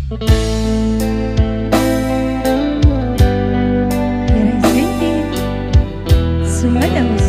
Presente Sumadang.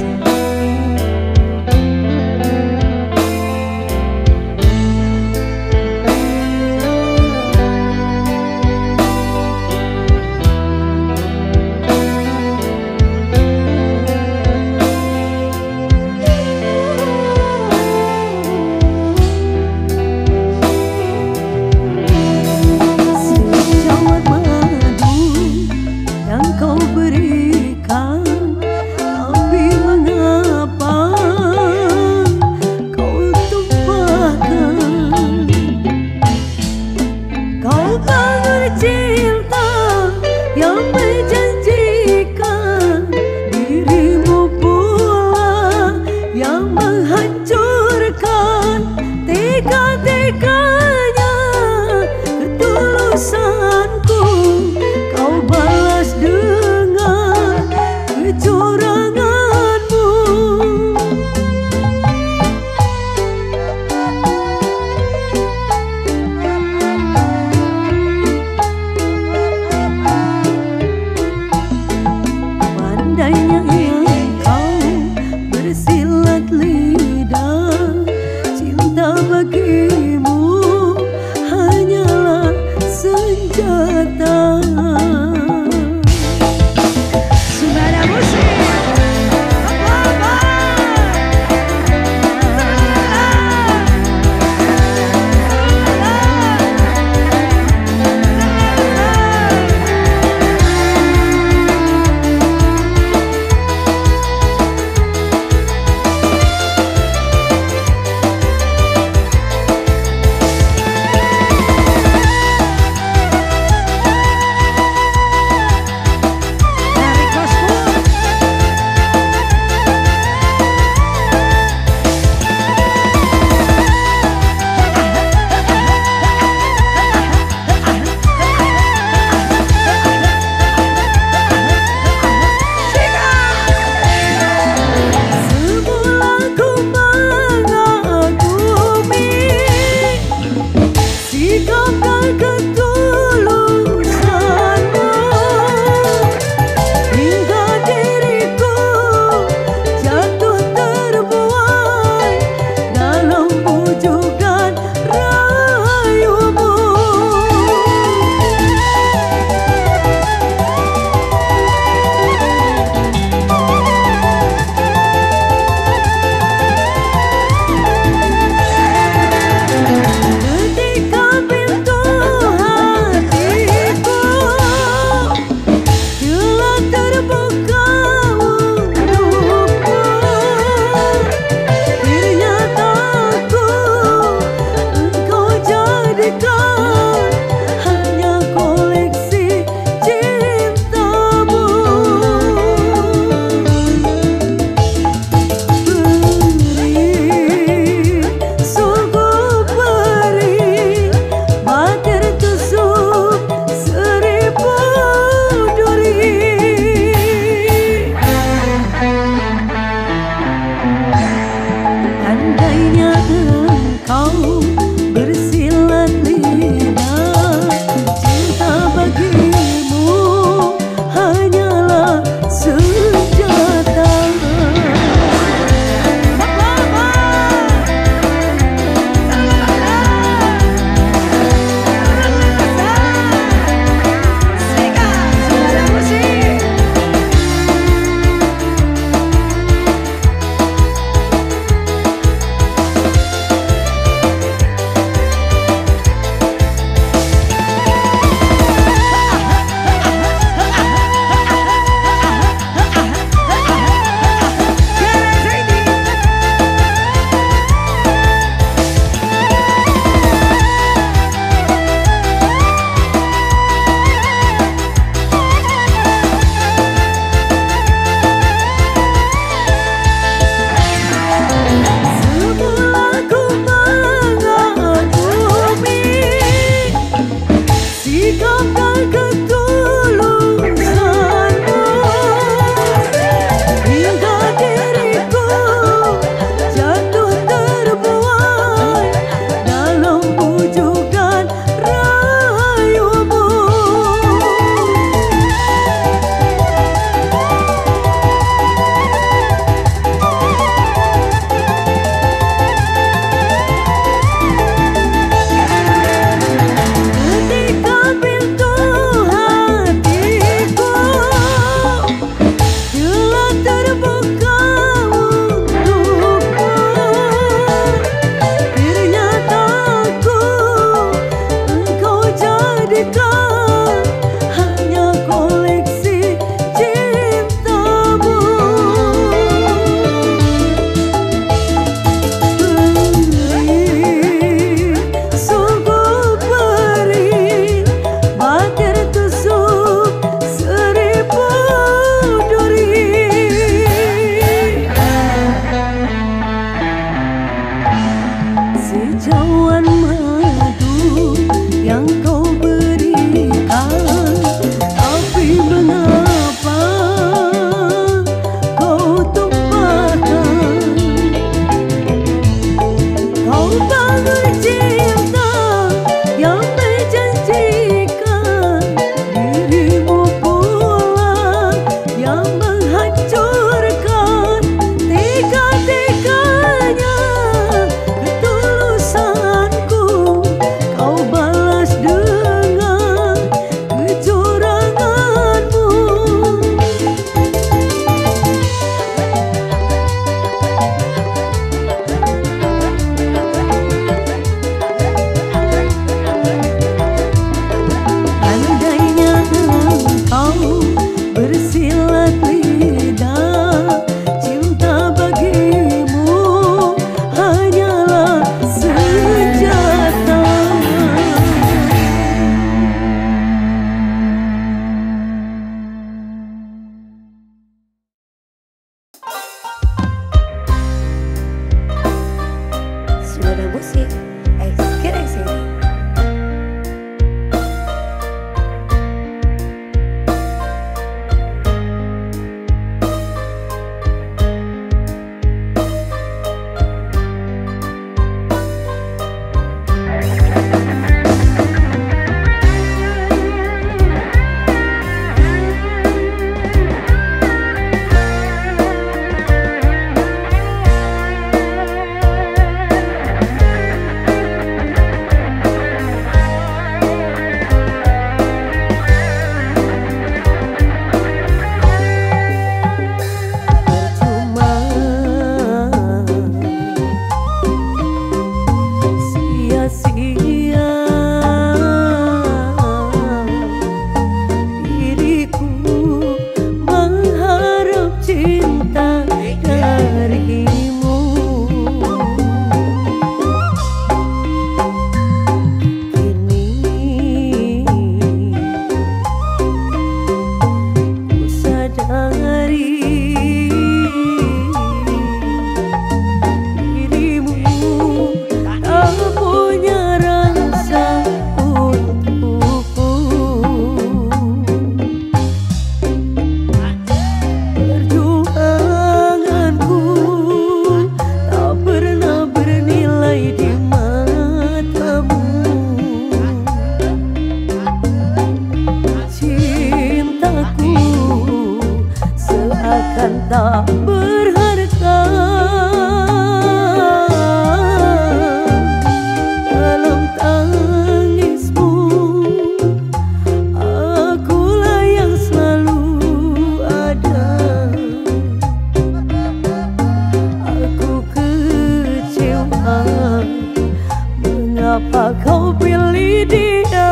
kau pilih dia.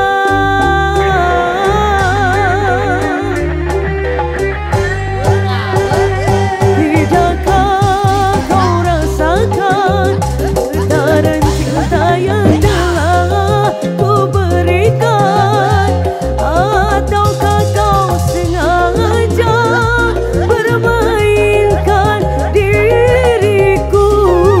Tidakkah kau rasakan getaran cinta yang telah ku berikan? Ataukah kau sengaja bermainkan diriku?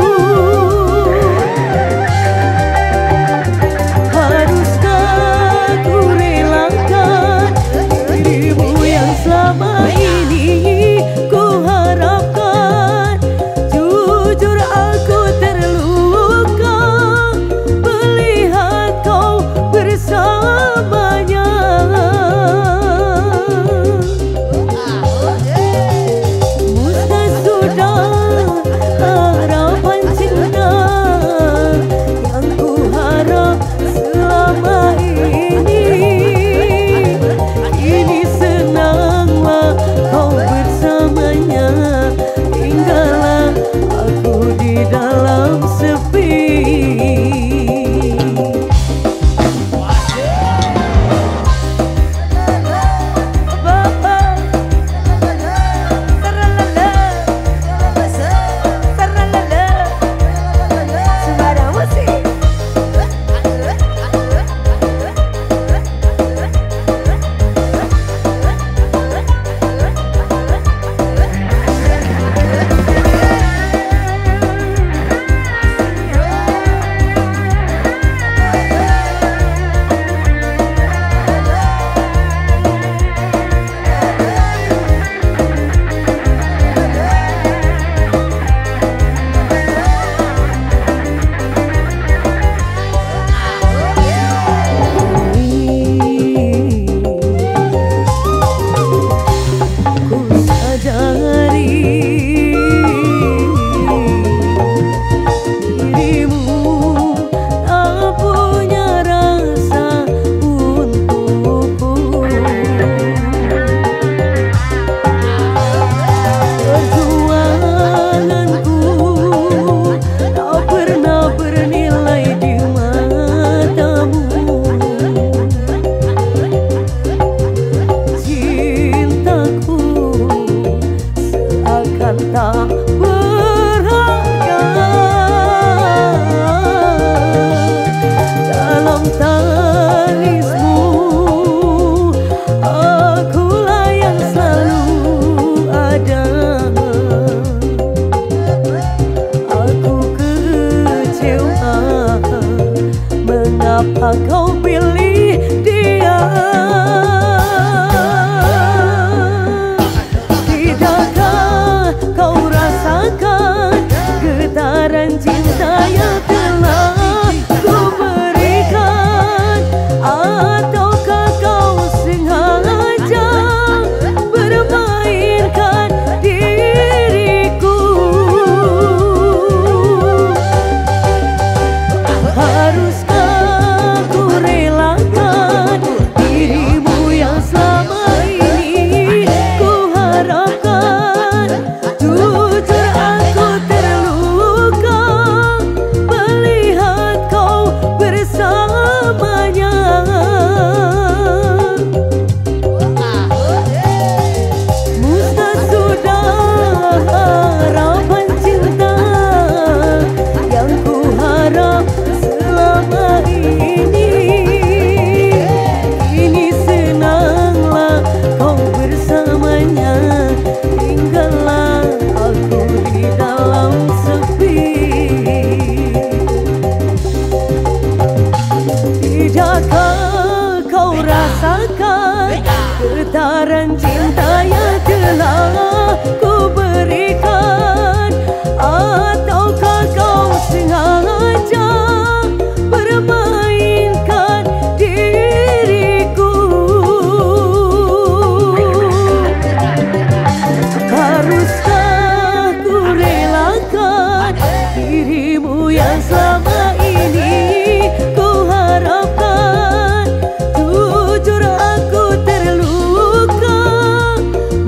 Haruskah ku relakan dirimu yang selama ini ku harapkan? Jujur aku terluka melihat kau bersamanya. Musnah sudah harapan cinta yang ku harap selama ini. Kini senanglah kau bersamanya, tinggallah aku di dalam sepi. Tak berharga dalam tangismu, akulah yang selalu ada. Aku kecewa mengapa kau pilih dia. Kau rasakan getaran cinta yang telah ku berikan? Ataukah kau sengaja bermainkan diriku? Haruskah ku relakan dirimu yang selama ini ku harapkan? Jujur aku terluka melihat kau bersamanya. Musnah sudah harapan cinta yang ku harap selama ini. Kini senanglah kau bersamanya, tinggallah aku di dalam sepi. Tidakkah kau rasakan getaran cinta yang telah ku berikan? Ataukah kau sengaja bermainkan diriku? Haruskah ku relakan dirimu yang selama ini ku harapkan? Jujur aku terluka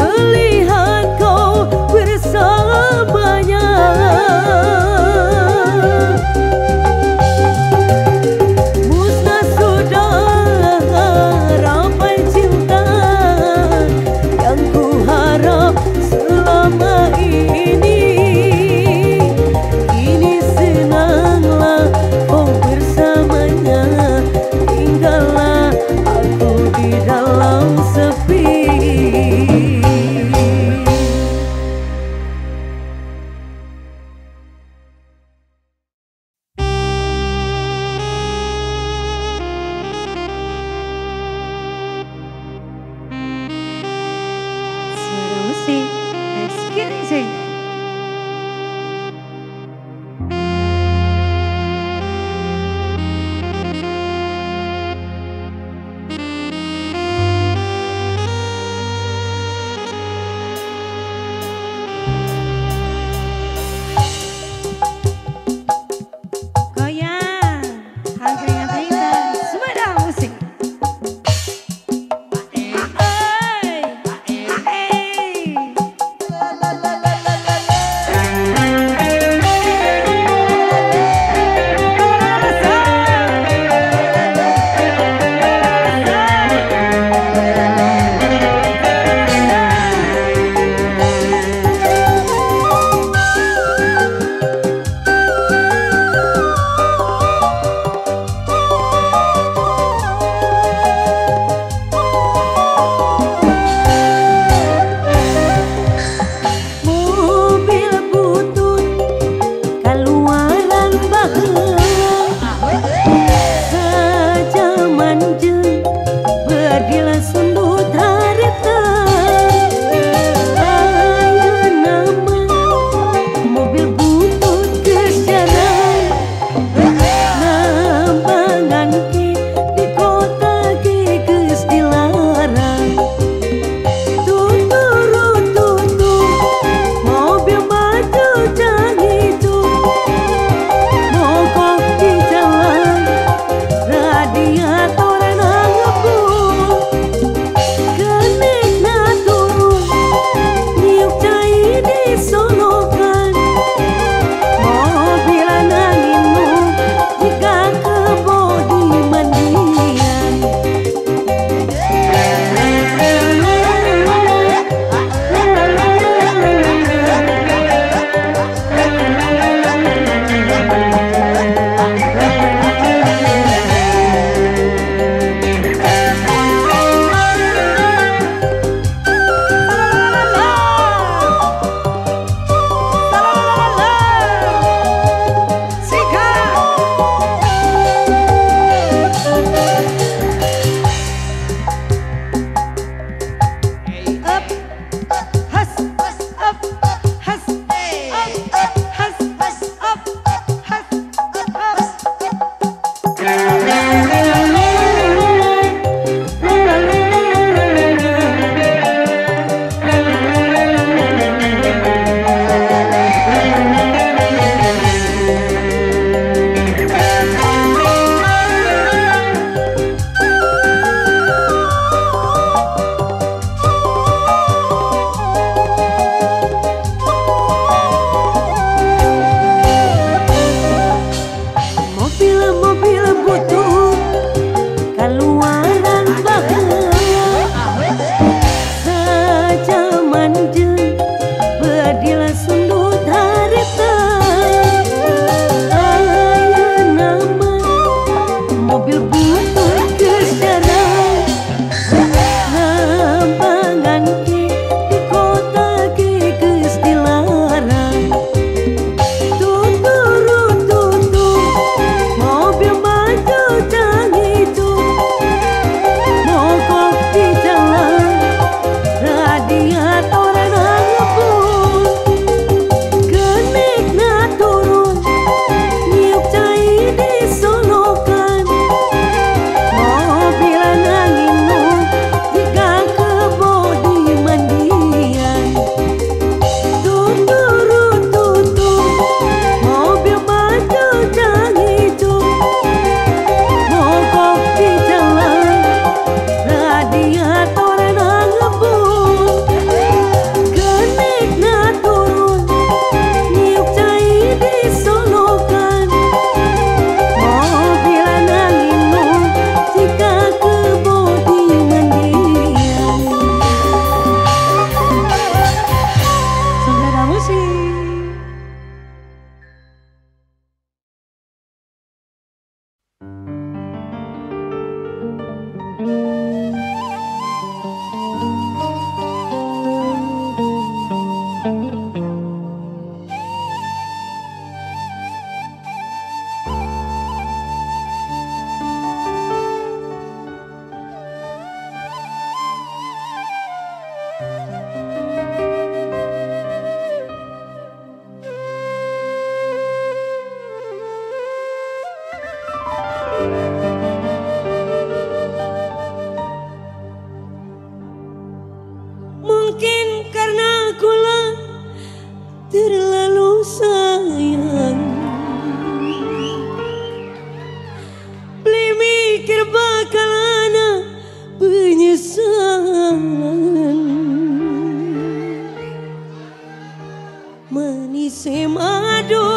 mobil butut kesejarah lambangan ki di kota ki geus dilarang tuturu tutu mobil maju jang itu mogok di jalan radiator ngebul kenik na turun niup cai disolokan mobil nangin nu jika kebo di mandian tuturu tutu mobil maju jang itu mogok di jalan radiator ngebul kenik na turun niup cai disolokan mobil nangin nu jika kebo di mandian. Saudara musik. Mungkin karena kula terlalu sayang beli mikir bakal ana penyesalan manis madu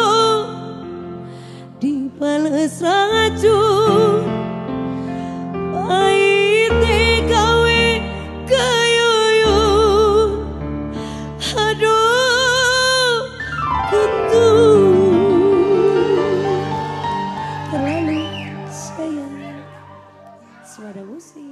dibales racun pahit gawe kayuyut aduh ketung terlalu sayang. Suara musik.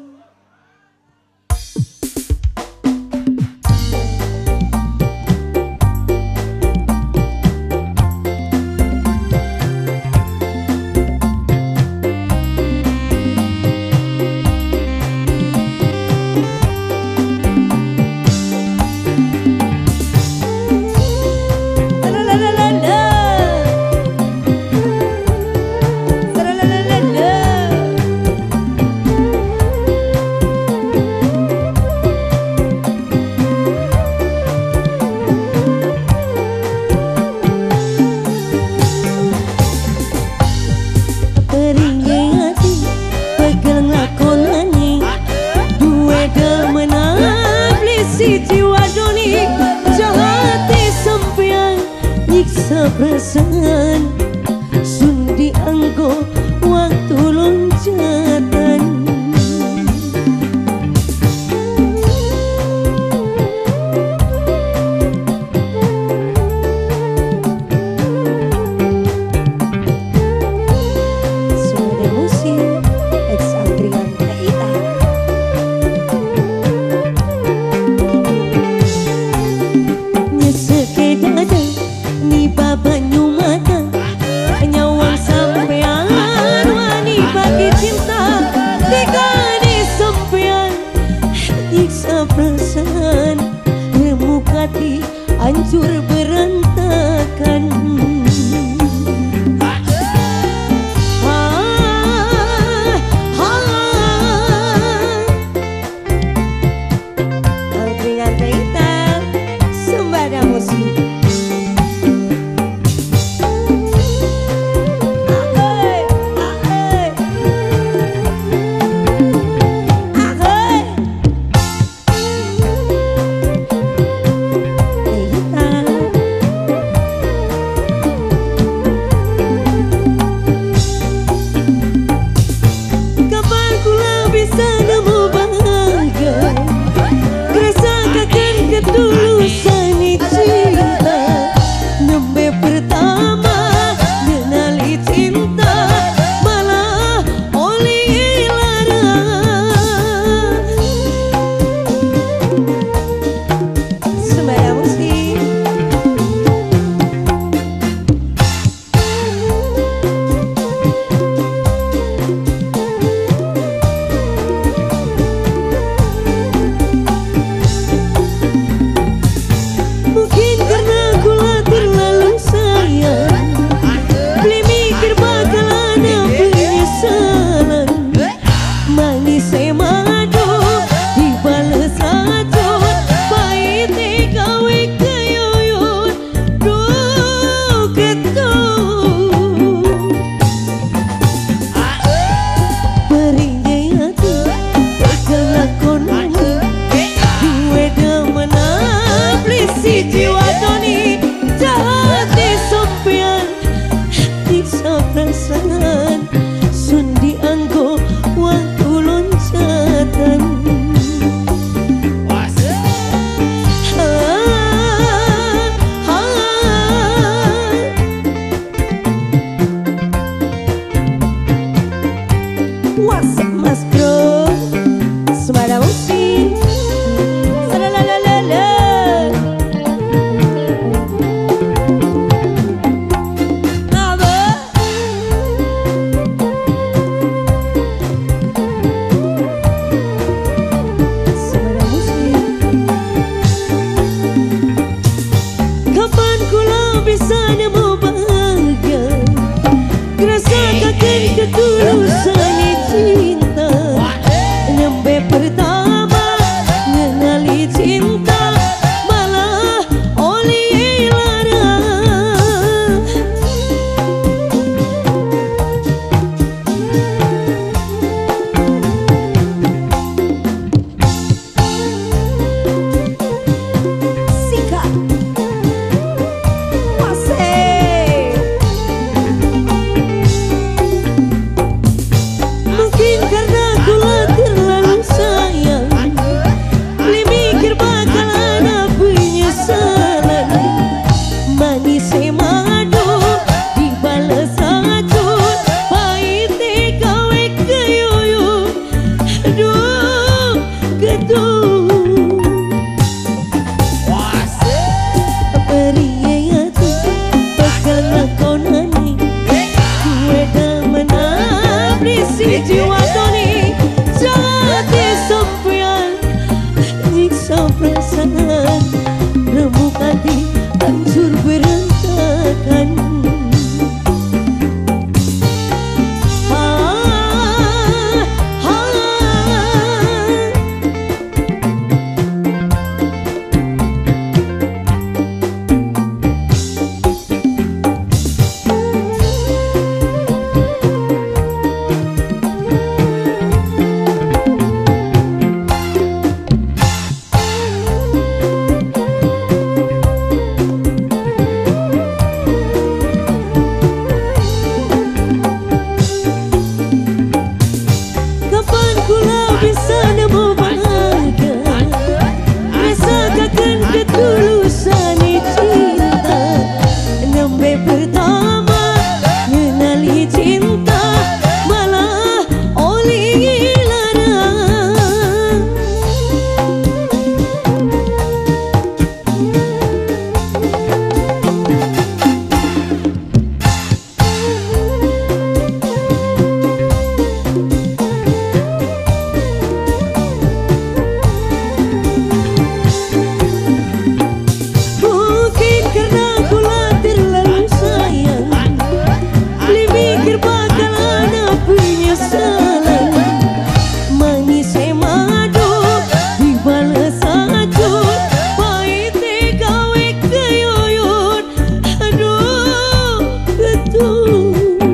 Was Mas Bro Suara musik Salalalala. Apa? Suara musik. Kapan kula bisa nemu bahagia, rasakan ketulusan cinta. Nembe pertama mengenali cinta, malah oleh lara. Sikat mungkin karena kula terlalu sayang, beli mikir bakal ada penyesalan. Manis madu dibalas racun, pahit gawe keyuyut. Aduh gedung periye atu bakal ngakonani gue demenan di si jiwa toni. Jati sampean nyiksa perasaan, remuk hati hancur berantakan. Kapan kula bisa nemu bahagia, rasakan ketulusan cinta. Nembe pertama mengenali cinta, malah oleh lara. Mungkin karena kula terlalu sayang, beli mikir bakal ada penyesalan. Manis madu dibalas racun, pahit gawe keyuyut. Aduh betul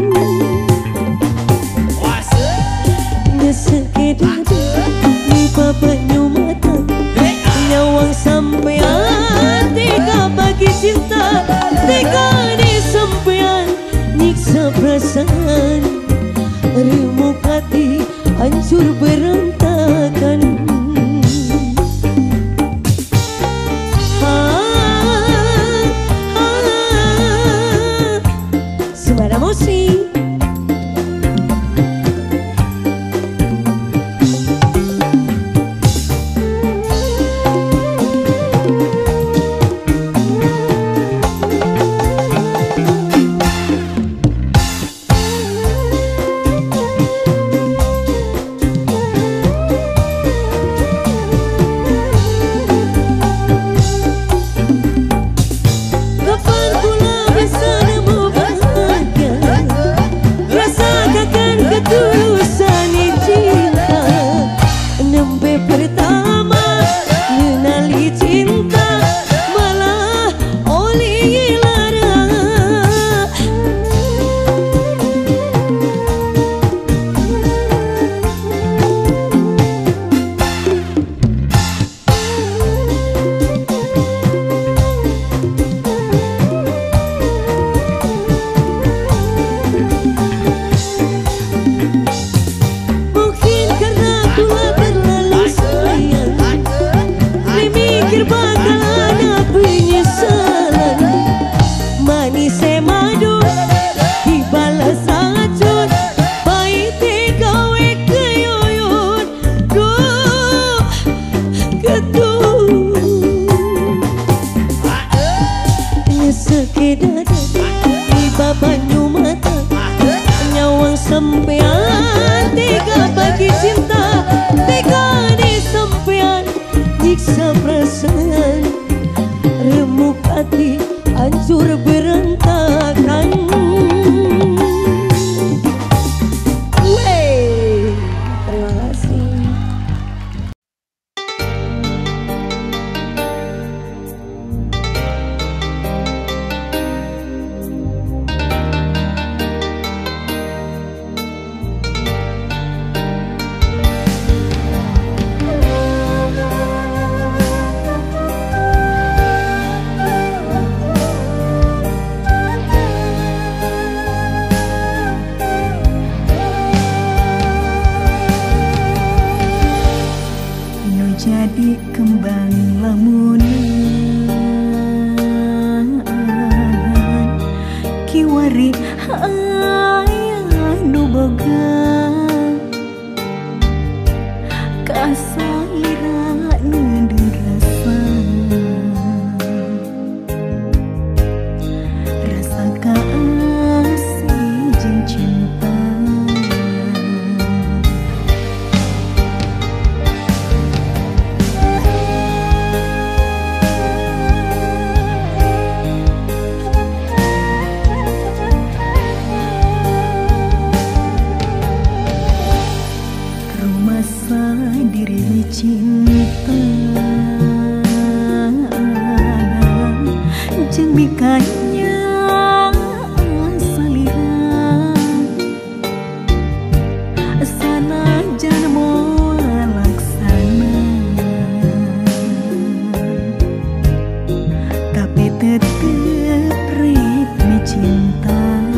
ngesekedar di banyu mata, nyawang sampean tega bagi cinta. Tega di sampean nyiksa perasaan, remuk hati hancur berantakan. Suara musik. kembang lamunan kiwari aya nu boga kasalira nu dirasa rasa kasih jeung cinta diri cinta jeung mikanya salira sanajan moal laksana tapi tetep rek cinta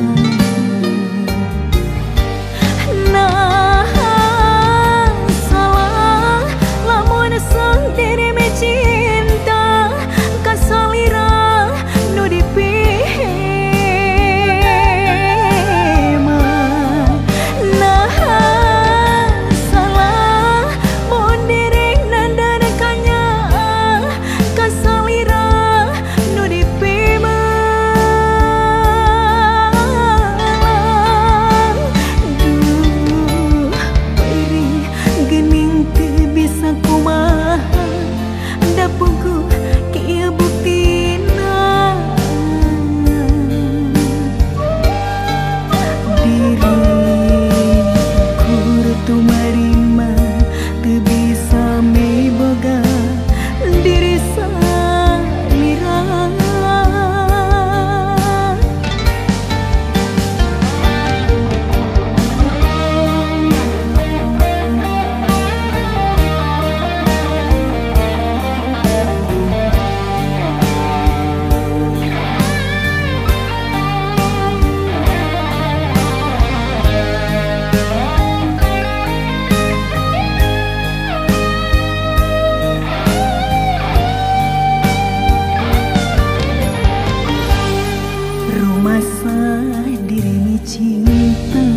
diri cinta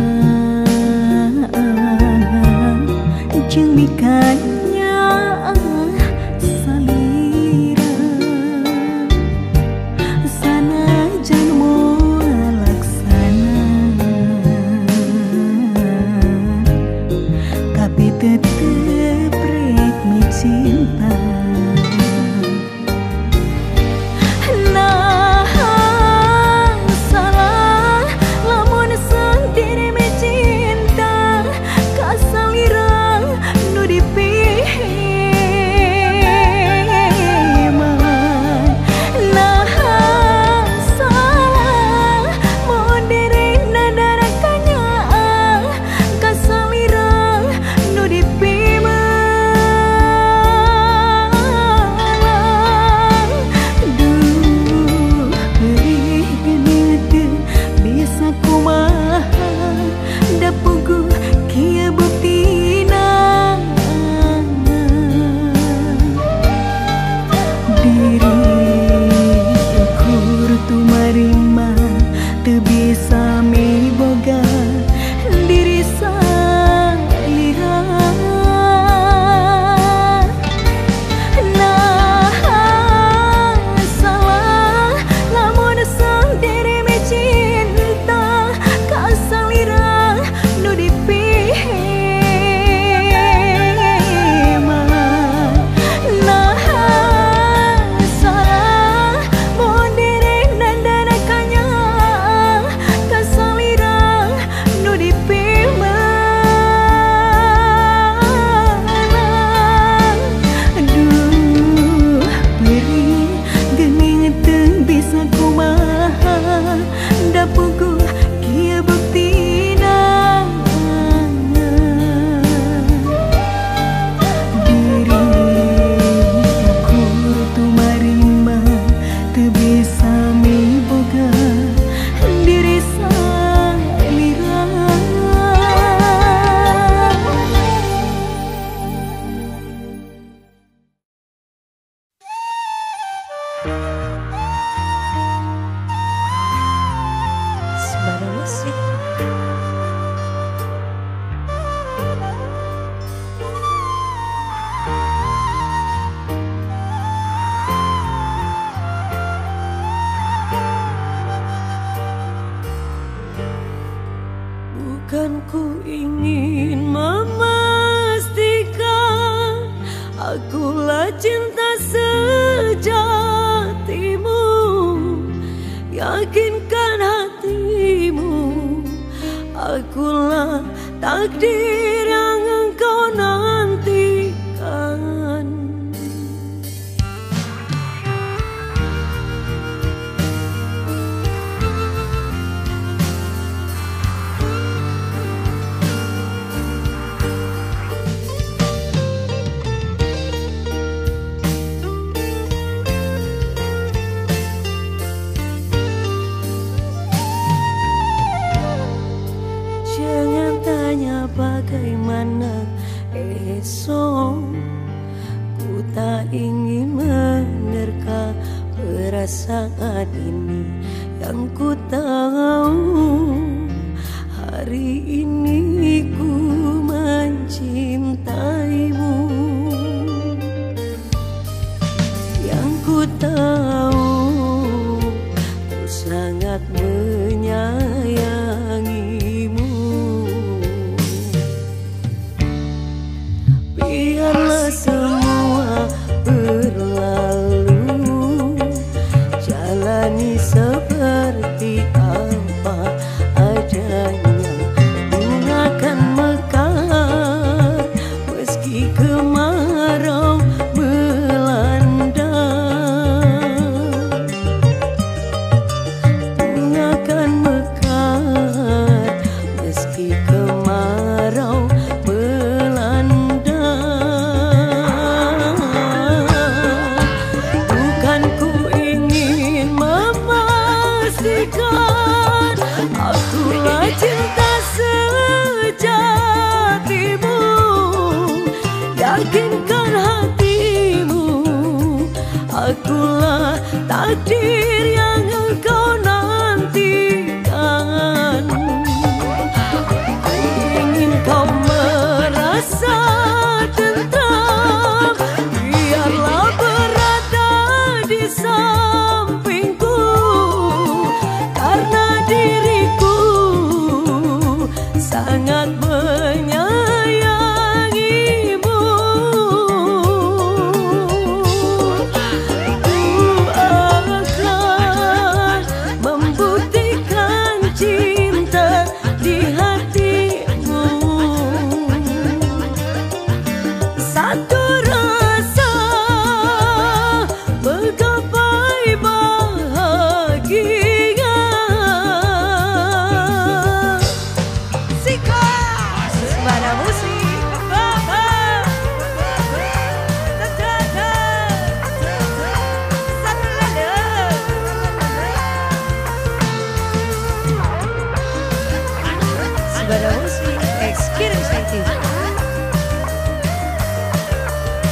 jeung mikanya salira sanajan moal laksana tapi tetep rek cinta Be takdir yang engkau nantikan. Jangan tanya bagaimana esok, ku tak ingin menerka perasaan ini. Yang ku tahu hari ini ku mencintaimu. Yang ku tahu ku sangat menyayangimu. Biarlah semua berlalu, jalani seperti apa adanya. Bunga akan mekar meski kemarau melanda. Bunga akan mekar meski kemarau melanda. Bukan ku ingin memastikan akulah cinta sejatimu. Yakinkan hatimu, akulah takdir yang engkau nantikan. Ku ingin kau merasa tentram, biarlah berada di sampingku, karena diriku sangat menyayangimu. Ku akan membuktikan cinta di hatimu. Satu rasa menggapai bahagia. Sika Susmana Musik Susmana Musik X Kirim Sakti.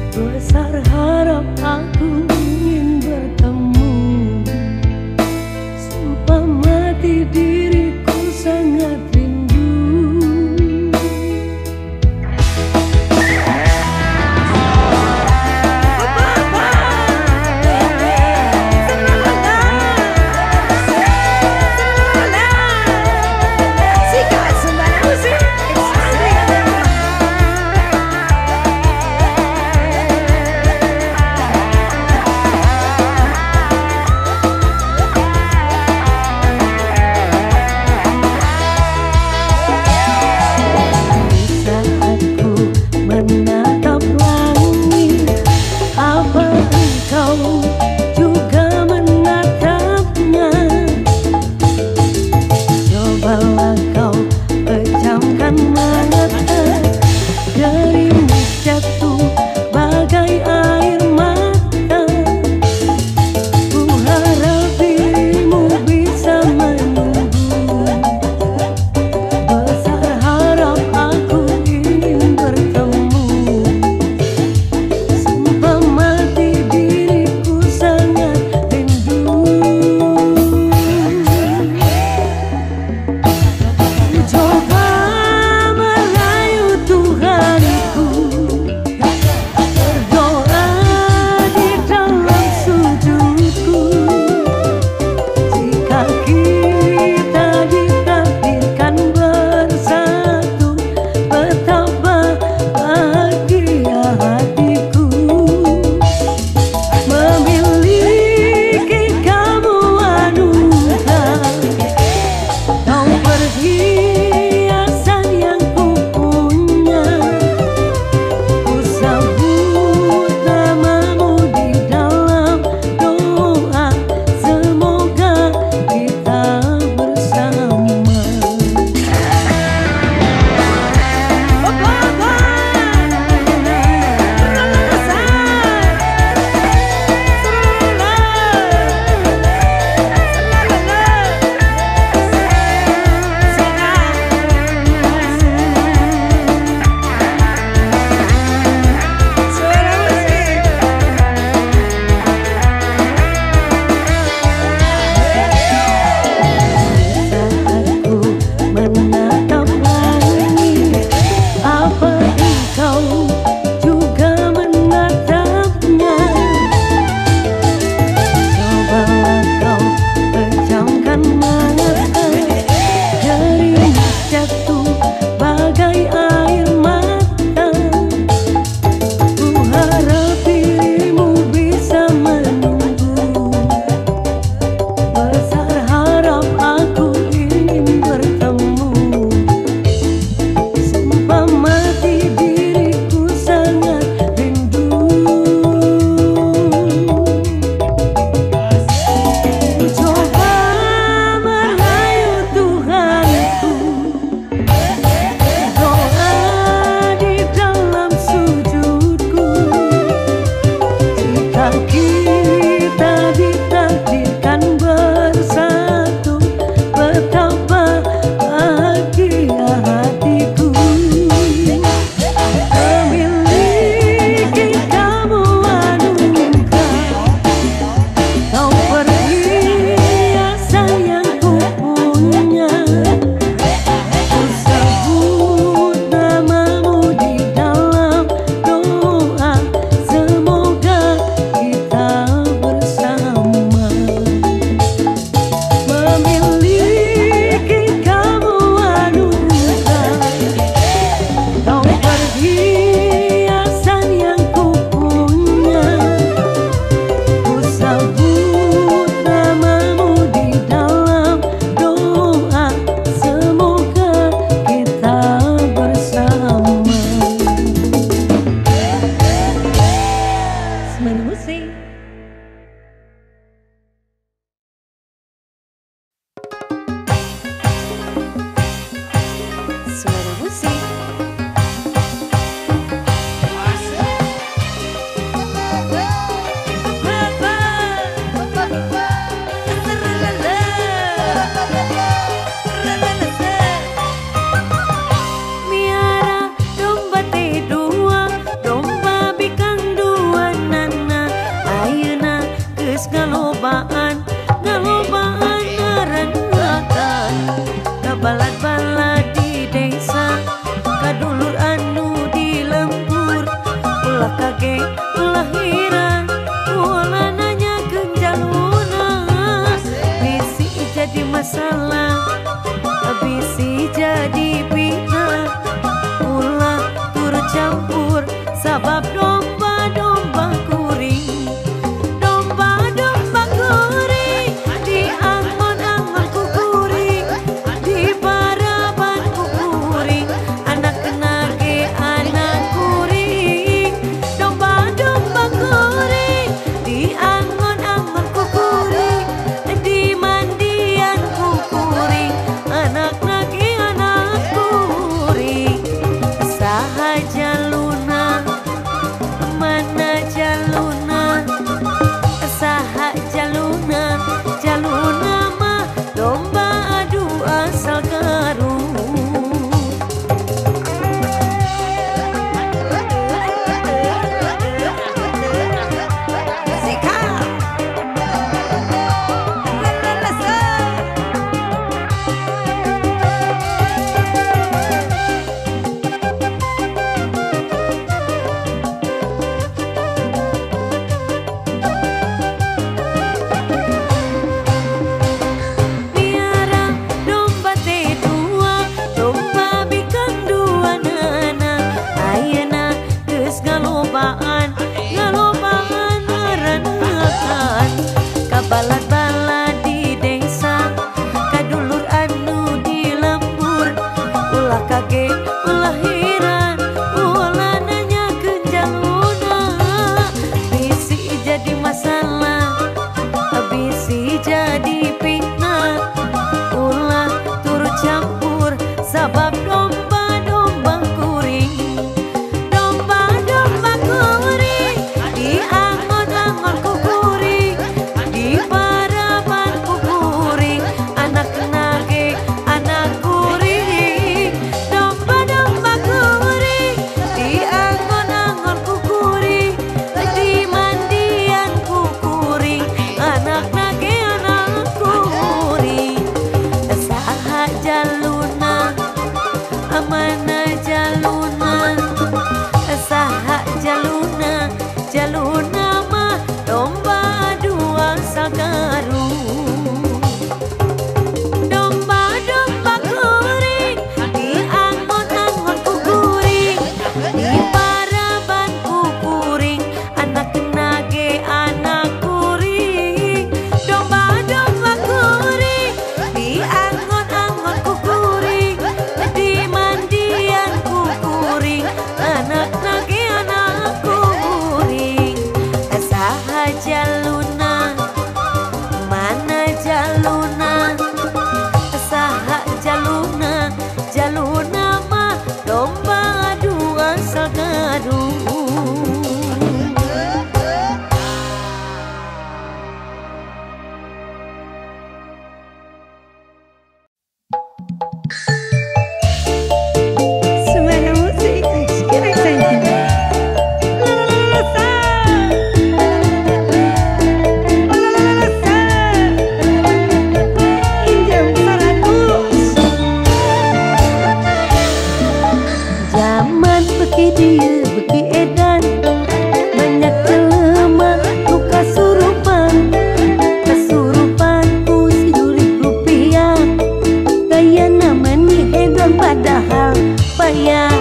Besar harap aku ingin bertemu. Sumpah mati diriku sangat rindu. Menatap langit, apa engkau juga menatapnya? Cobalah kau pejamkan mata, darimu jatuh bagai air mata. Ku harap dirimu bisa menunggu. Besar harap aku ingin bertemu. Miara domba T2, domba bikang 2. kage lahiran ulah nanya genjaluna bisi jadi masalah bisi jadi fitnah ulah turut campur sabab domba-domba kuring domba-domba kuring di angon-angon ku kuring di paraban ku kuring anak kenage anak kuring domba-domba kuring di angon-angon ku kuring di mandian ku kuring anak nage anak kuring sahaja luna mana jaluna saha jaluna jaluna mah domba adu asal garung balad-balad di desa kadulur anu di lembur ulah kage lahiran ulah nanya genjaluna bisi jadi masalah bisi jadi fitnah ulah turut campur sabab domba-domba kuring domba-domba kuring di angon-angon ku kuring di paraban ku kuring anak nage anak kuring domba-domba kuring di angon-angon ku kuring di mandian ku kuring anak nage anak kuring saha jaluna mana jaluna saha jaluna jaluna mah domba dua sagarung domba-domba kuring di angon-angon ku kuring di paraban ku kuring anak nage anak kuring domba-domba kuring di angon-angon ku kuring di mandian ku kuring anak nage anak kuring saha jaluna mana jaluna saha jaluna jaluna mah domba dua sagarung Suara musik Kira Sentimen. Injam 100. zaman beki dia beki edan banyak jelema nu kasurupan ku si jurik rupiah gaya namanya edan padahal payah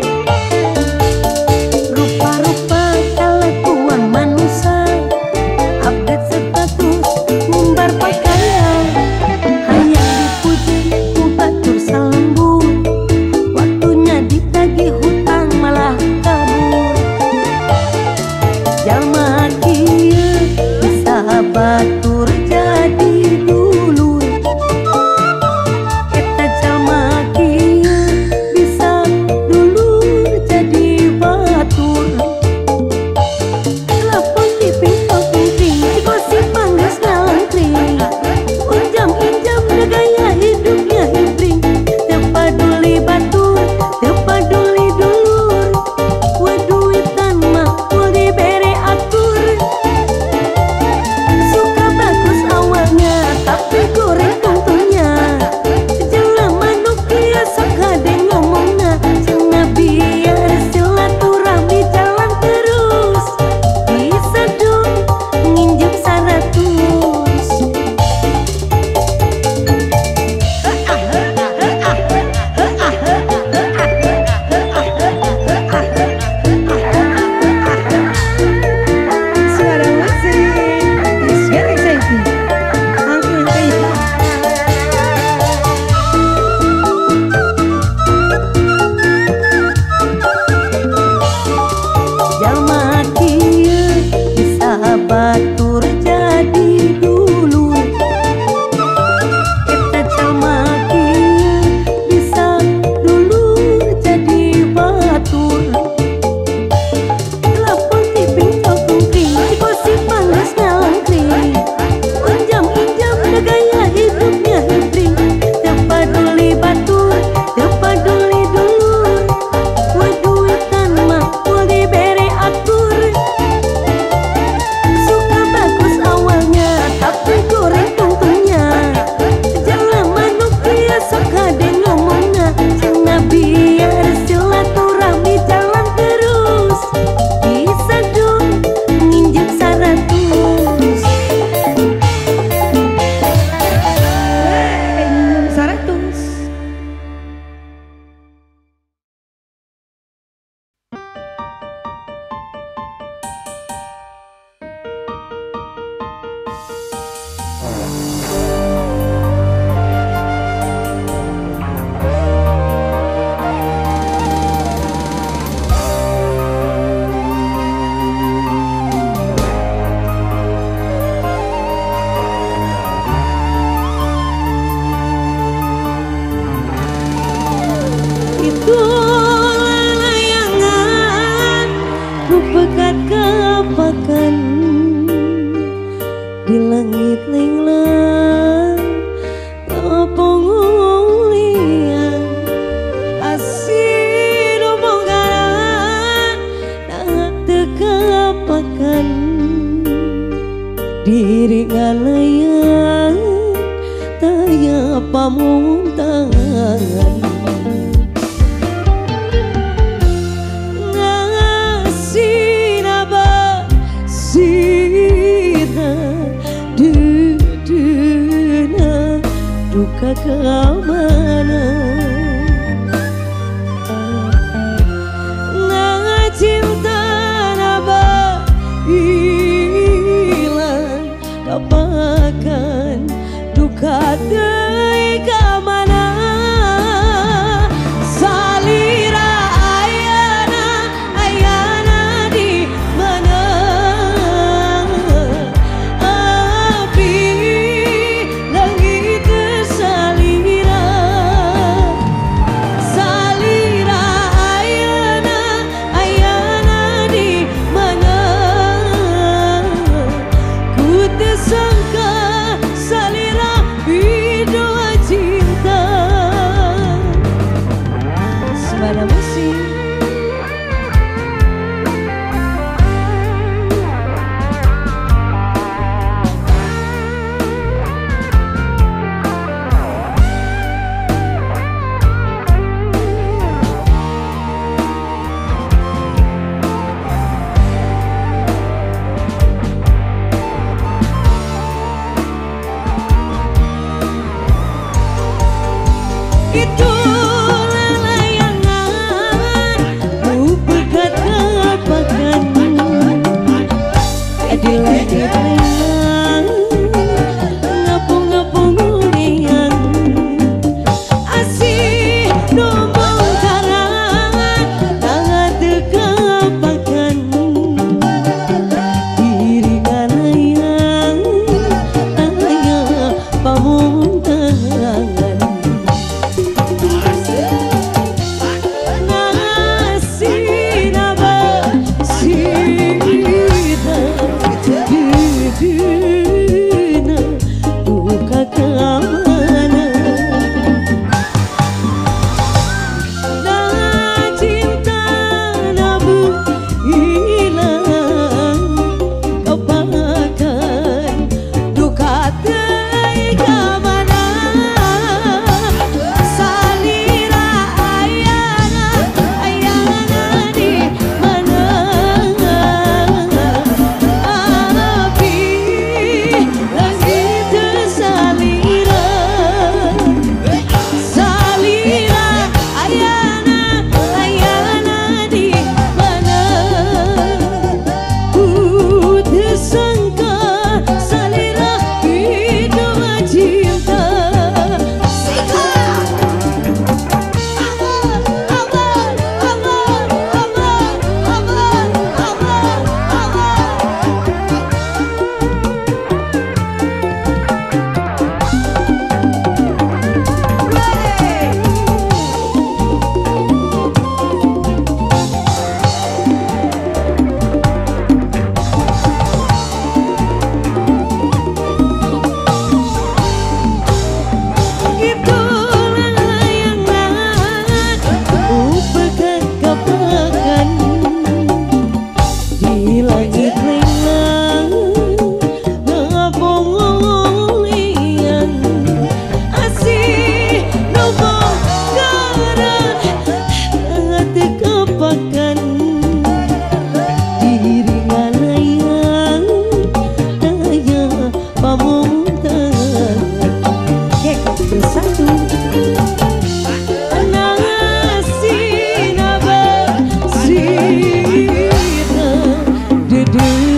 rupa-rupa kelakuan manusia update status ngumbar pakaian hanya dipuji ku batur salembur waktunya ditagih hutang malah kabur jalma kieu bisa batur jadi dulur eta jalma kieu bisa dulur jadi batur telepon di pingping gosip panggas ngalangkring unjam-injam da gaya hidupnya himpring teu paduli batur teu paduli dulur wa duitan mah mau dibere aku iringan layang taya pamuntangan ngasih naba sina duduna duka kamana cinta naba hilang kapakan duka deui ka mana salira ayana di mana api langit salira sangka salira bidua cinta Semana Musik. Itu layangan ku pegat kapakan di langit layang ngapung-ngapung unian asih nombong karangan tangan dekapakan iringan layang taya pamuntangan do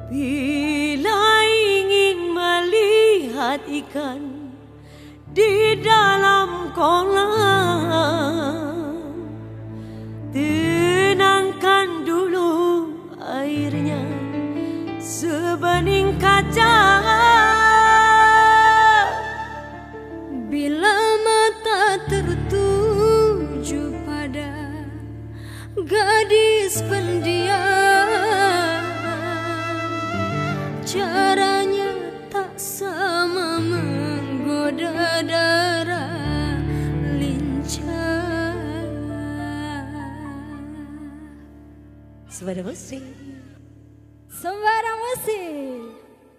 Bila ingin melihat ikan di dalam kolam, tenangkan dulu airnya sebening kaca. Bila mata tertuju pada gadis pendiam, caranya tak sama menggoda darah lincah. Suara musik, suara musik.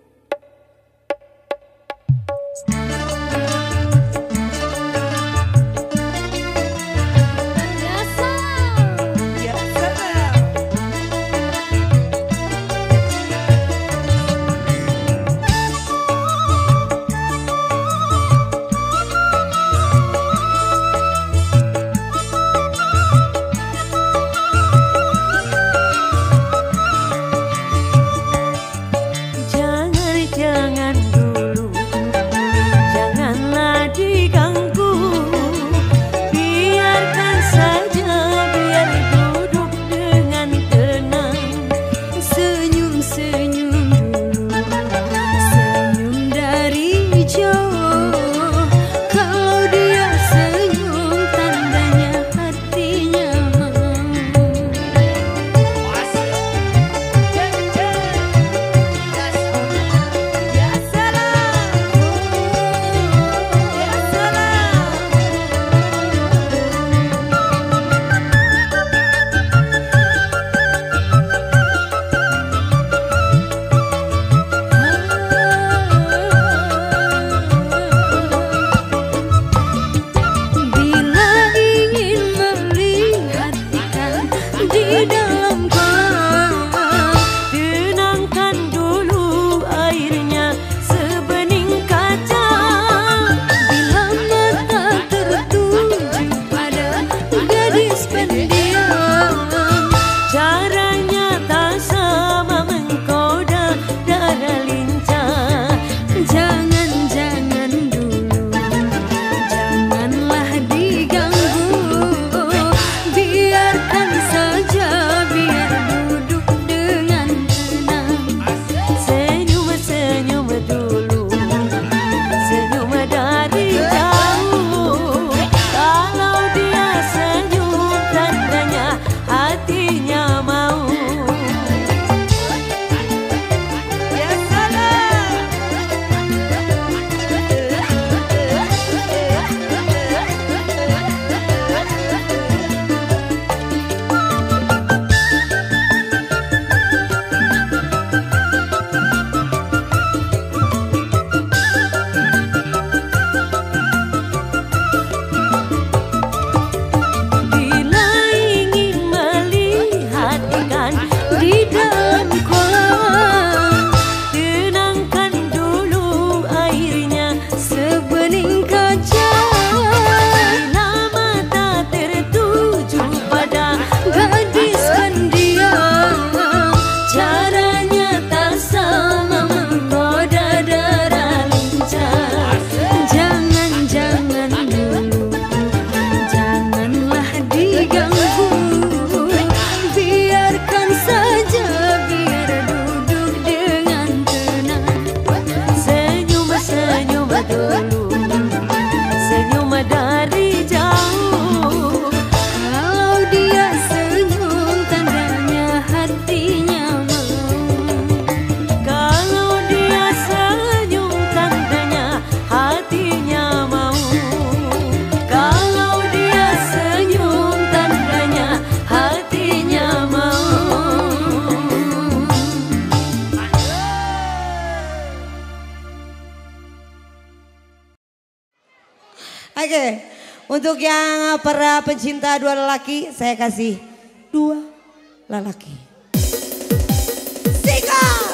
Oke, untuk yang para pencinta dua lelaki, saya kasih dua lelaki. Sikat!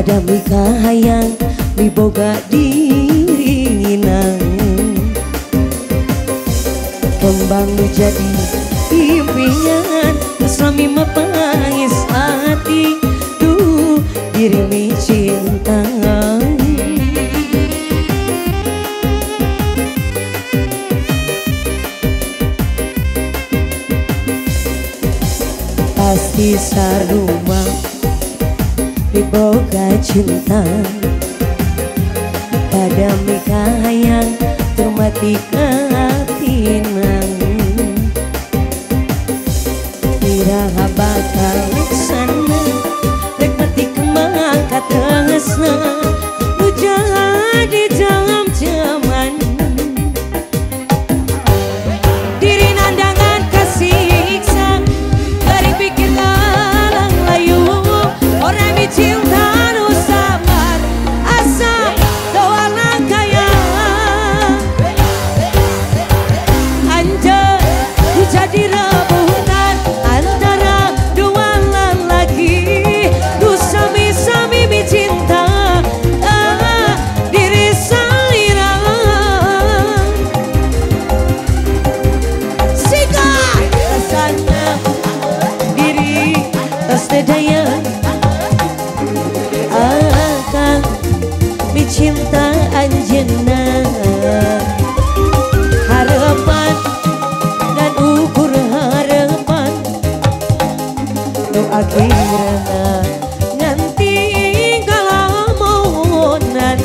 pada mika hayang miboga diringinang kembang jadi impian suami mapangis hati duh diri mi cinta pasti saruma miboga cinta pada mika hayang termati katinang iraha bakal sana rek mati kemang kateusna nu jadi dalam zaman diri nandangan kasiksa dari pikir alang layu orang dicinta nu sabar asa doa langkaya anjay jadi rebutan antara dua lelaki nu sami-sami mencinta diri salira sika rasanya diri tas daya akan mencinta anjeunna harapan dan ukur harapan nu akhirna nganti kalamonan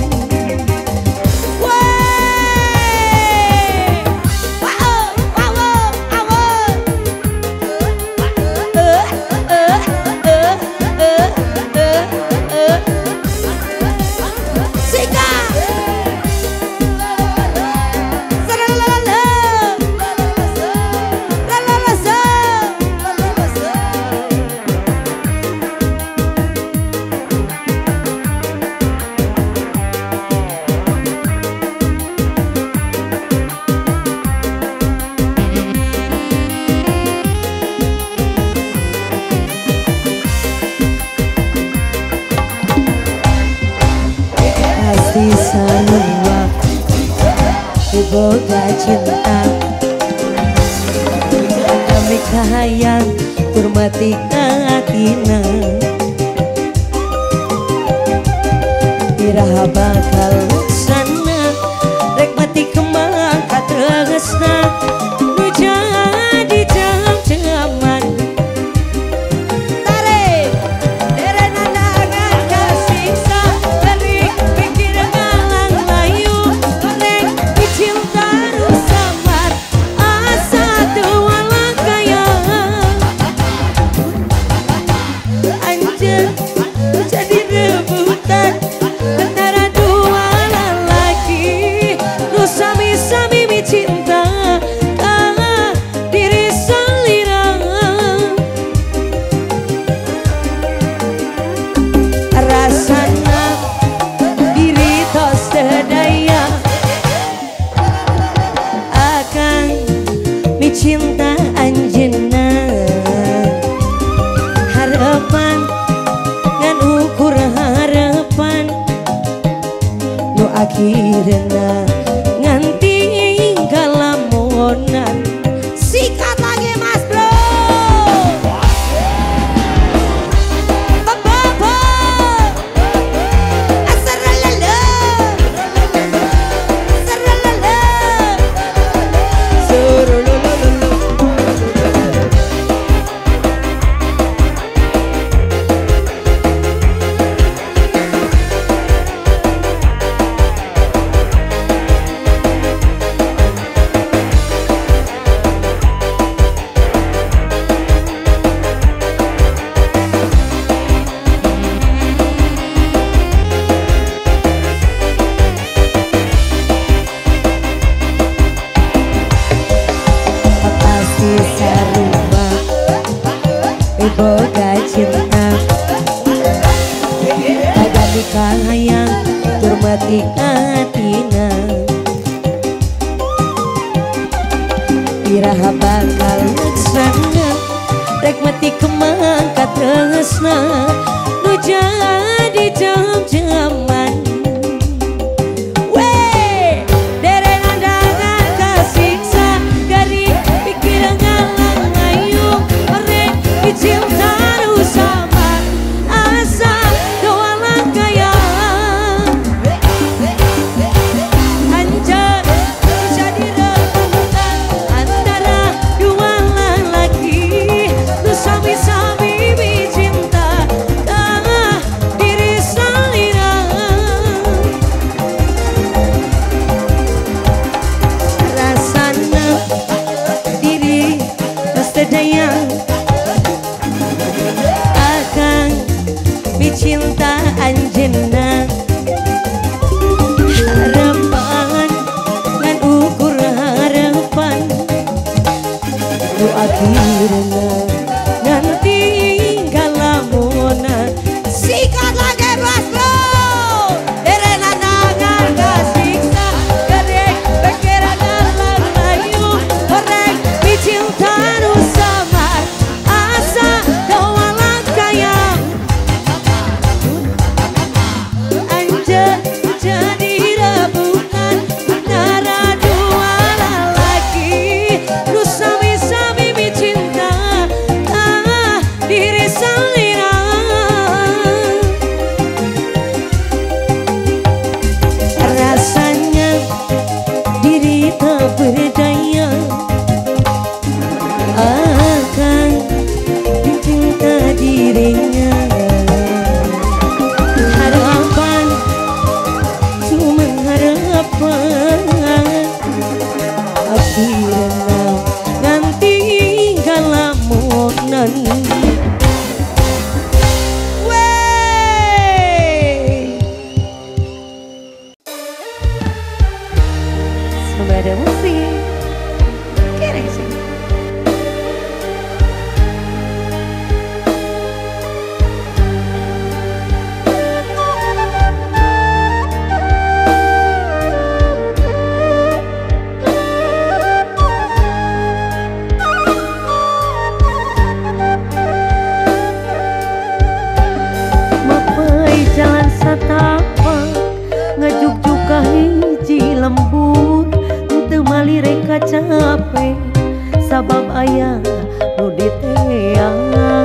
pasti sarua miboga cinta kami kahayang turmati katina iraha bakal sana rek mati kemang kateusna nu jadi dalam zaman tarik dere nandangan kasiksa dari pikir alang layu rek dicinta nu samar asa dua langkaya anjir jadi rebutan antara dua lelaki nu sami-sami mencinta diri salira rasana diri tos daya akan mencinta anjeunna harapan dan ukur harapan nu akhirna nganti kalamonan sikat lagi mas bro Baba asaralala asaralala surulululu pasti sarua miboga cinta pada nikah hayang turmati katina iraha bakal laksana rek mati kemang kateusna nu jadi cinta anjeunna harapan ngan ukur harapan nu akhirna nanti galamona sikat lagi bos bro derena nangan kasiksa gede pikiran alam layu korek cinta nu samar asa dawalan kayang anja jadi rebutan antara dua lelaki nu sami-sami cinta diri salina rasanya diri tak berdaya akan dicinta dirinya harapan cuma harapan akhirnya nanti galamunan Sabada musik keren sih. Mapai jalan satapak ngejuk-juk ka hiji lembur teu malire ka capek sabab aya nu diteang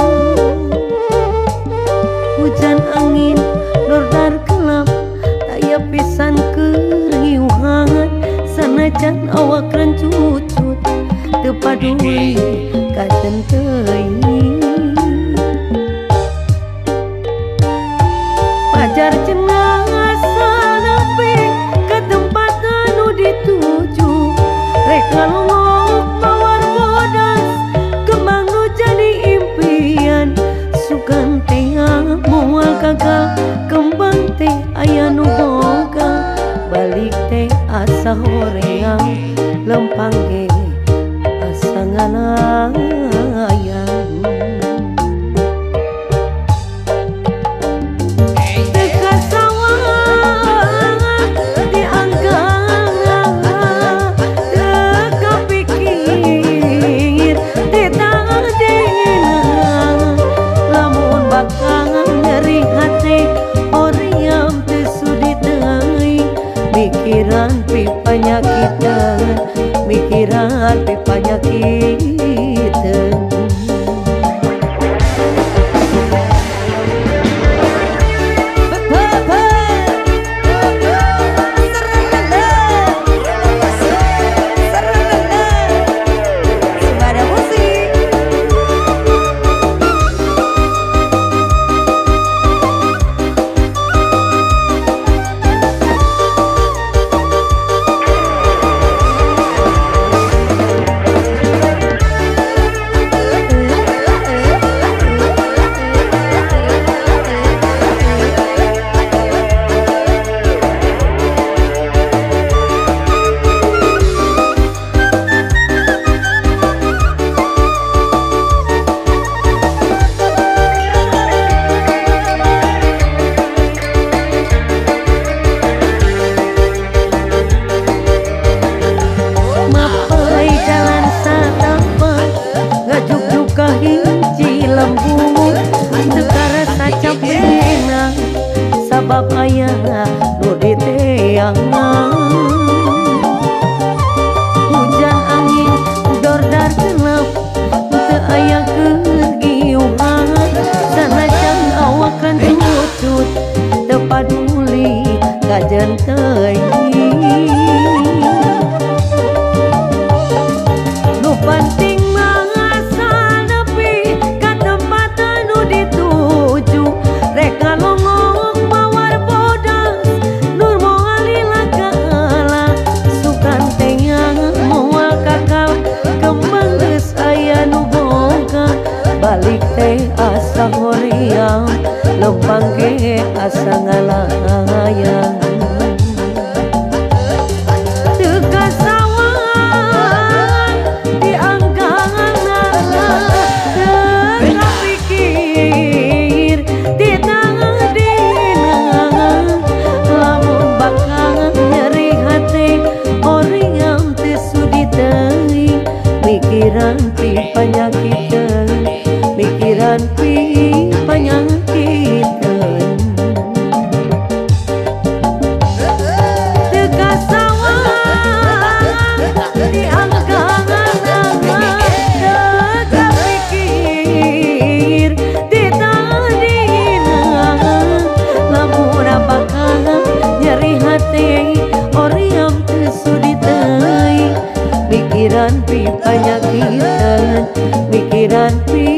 hujan angin dordar kelap taya pisan keriuhan sanajan awak rencucut teu paduli ka teuing pajar jenazah nepi ke tempat anu dituju rek ngalungok mawar bodas kembang nu jadi impian sukan teh moal gagal kembang teh aya nu boga balik teh asa horeang lempang ge asa ngalayang mikiran pi panyakitan lempang ge asa ngalayang teu sawang dianggana teu kapikir ditangdina lamun bakal nyeri hati orang teu sudi teuing mikiran pi panyakiteun mikiran pi panyakiteun teu sawang dianggana teu kapikir ditangdina lamun bakal nyeri hati orang teu sudi teuing mikiran pi panyakiteun mikiran pi